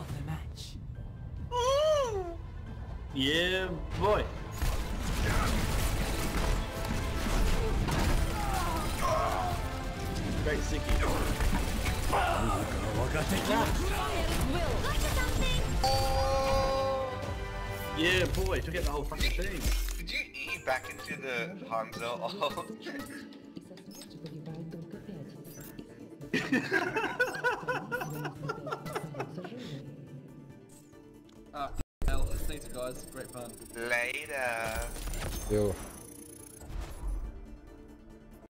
of the match. Yeah, boy. Great sticky. Yeah, boy, took out the whole fucking thing. Did you E back into the Hanzo? Hell, thanks guys, great fun. Later. Yo.